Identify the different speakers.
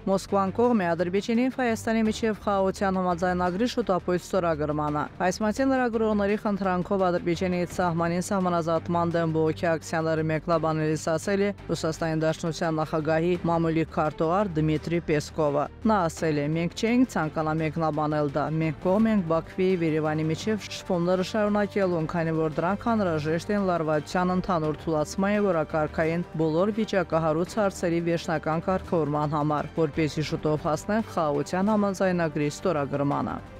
Speaker 1: Մոսկվան կողմ է Ադրբեջանին Հայաստանի միջև խաղաղության համաձայնագրի շուտապույտ ստորագրմանը։ Այս մասին լրագրողների խնդրանքով Ադրբեջանի սահմանին սահմանազատման դեմ բողոքի ակցիաների մեկնաբանելիս ասել է Ռուսաստանի Դաշնության նախագահի մամուլի քարտուղար Դմիտրի Պեսկովը։ Նա ասել է. «Մենք չենք ցանկանա մեկնաբանել դա։ Մենք կողմ ենք Բաքվի եւ Երևանի միջև շփումները շարունակելուն, քանի որ դրանք անհրաժեշտ են լարվածության ընդհանուր թուլացման եւ օրակարգային բոլոր վիճակահարույց հարցերի վերջնական կարգավորման համար, որպեսզի շուտով հասնեն խաղաղության համաձայնագրի ստորագրմանը»։